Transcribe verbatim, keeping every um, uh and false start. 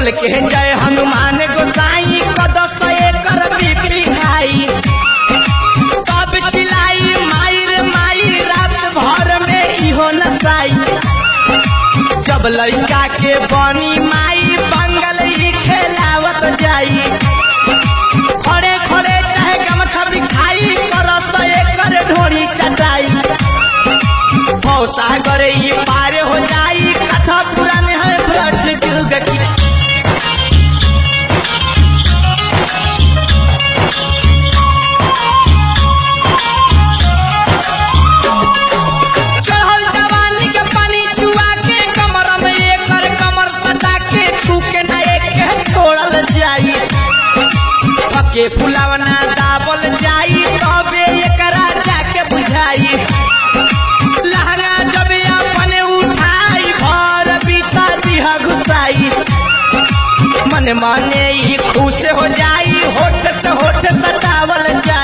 बोल के जय हनुमान गोसाई कदस एकर बिक्री खाई तब चिलाई माई रे माई रात भर में इहो नसाई जब लड़का के बनी माई बंगल ही खेलावत जाई खड़े खड़े चाहे गमछा बिछाई करस एकर ढोरी चटाई सागर ये पार हो जाई कथा पुराने है व्रत जुग की चढ़ल जवानी के पानी चुआ के कमर में एकर कमर सटा के थूके ना एक छोड़ल जाई थके फुलावना दाबल जाई तबे एकरा जाके बुझाई मन माने ही खुश हो जाई होठ से होठ सटावल जाई।